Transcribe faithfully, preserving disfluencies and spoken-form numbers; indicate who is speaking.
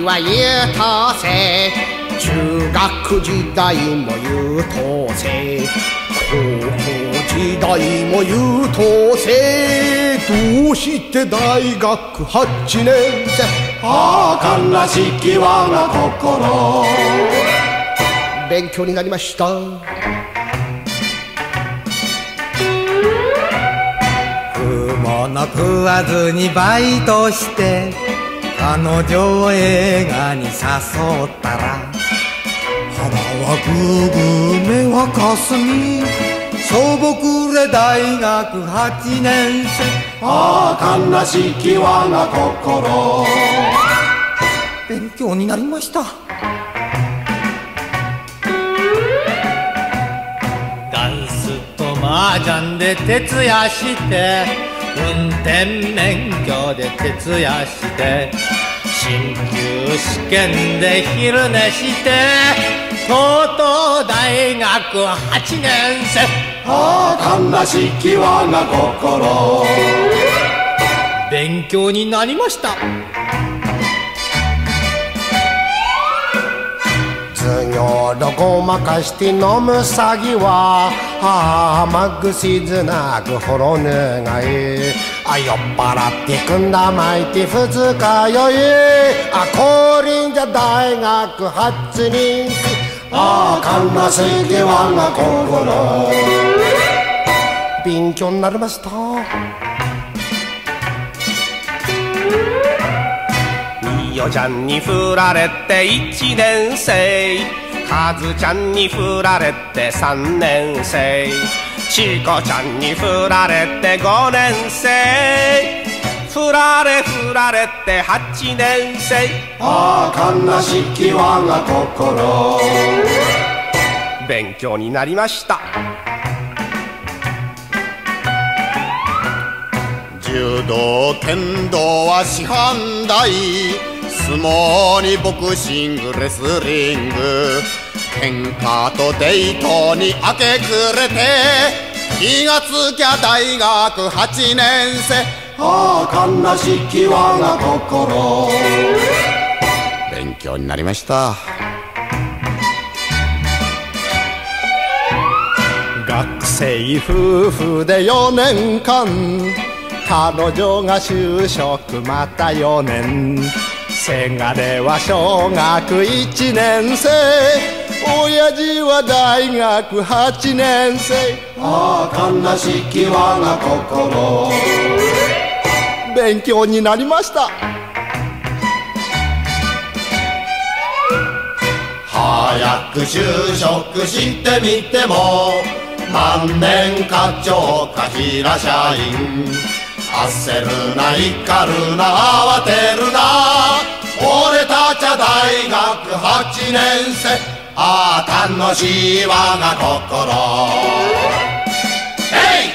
Speaker 1: は優等生、中学時代も優等生、高校時代も優等生、どうして大学はちねん生。
Speaker 2: ああ悲しき我が心、
Speaker 1: 勉強になりました。
Speaker 3: 食うもの食わずにバイトして彼女を映画に誘ったら、腹はグーグー目はかすみ、しょぼくれ大学はちねん生。
Speaker 2: ああ悲しき我が心、
Speaker 3: 勉強になりました。ダンスと麻雀で徹夜して、運転免許で徹夜して、進級試験で昼寝して、とうとう大学はちねん生。
Speaker 2: ああ悲しき我が心、
Speaker 3: 勉強になりました。
Speaker 1: 授業どごまかして飲む詐欺は、ああまぐしずなくほろぬがい、あ酔っ払ってくんだまいて二日酔い、あ降臨じゃ大学はちねん生。
Speaker 2: ああ悲しき我が心、
Speaker 1: 勉強になりました。みよちゃんに振られていちねん生、かずちゃんに振られてさんねん生、ちこちゃんに振られてごねん生、振られ振られてはちねん生。
Speaker 2: ああ悲しき我が心、
Speaker 1: 勉強になりました。
Speaker 2: 柔道剣道は師範代、相撲にボクシングレスリング、喧嘩とデートに明け暮れて、気がつきゃ大学はちねん生。ああ悲しき我が心、勉強になりました。
Speaker 1: 学生夫婦でよねんかん、彼女が就職またよねん、せがれは小学いちねん生、親父は大学はちねん生。
Speaker 2: ああ悲しき我が心、
Speaker 1: 勉強になりました。
Speaker 2: 早く就職してみても、万年課長か平社員、焦るな怒るな慌てるな、俺たちは大学はちねん生。ああ楽しい我が心、ヘイ